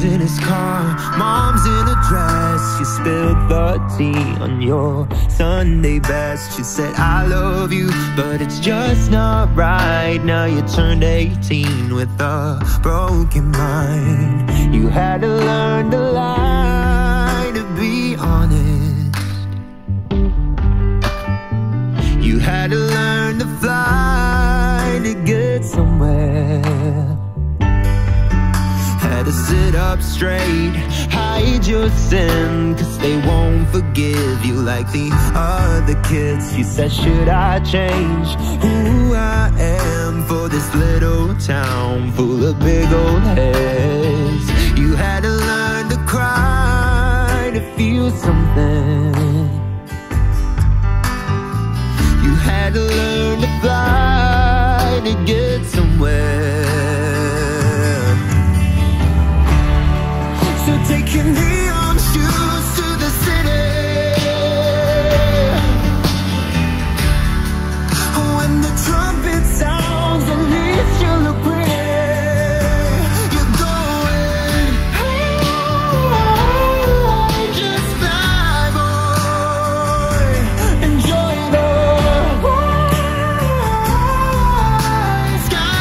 in his car, mom's in a dress. You spilled the tea on your Sunday best. She said I love you, but it's just not right. Now you turned 18 with a broken mind. You had to learn to lie, to be honest. You had to learn to fly to get somewhere. Had to sit up straight, hide your sin, 'cause they won't forgive you like the other kids. You said, should I change who I am for this little town full of big old heads? You had to learn to cry, to feel something. You had to learn to fly to get somewhere. So take your neon shoes to the city. When the trumpet sounds, at least you look pretty. You're going high, just fly, boy. Enjoy the ride,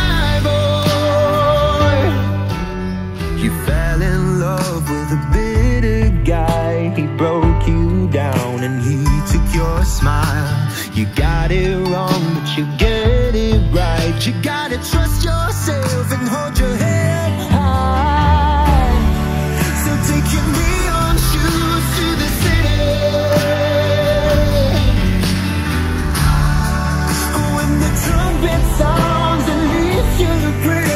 Skyboy. You fell in love with a bitter guy. He broke you down and he took your smile. You got it wrong, but you get it right. You gotta trust yourself and hold your head high. So take your neon shoes to the city. When the trumpet sounds, at least you look pretty.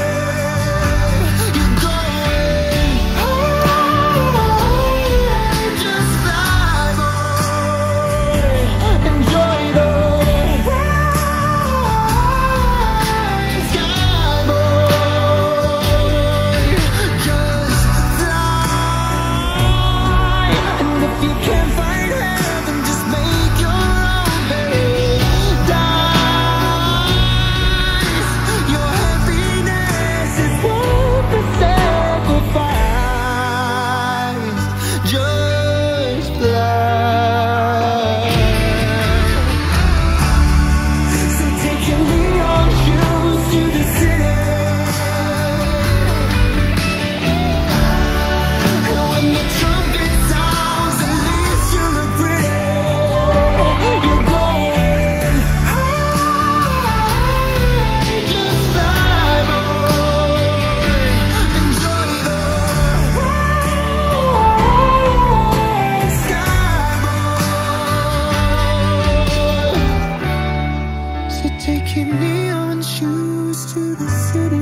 Take your neon shoes to the city.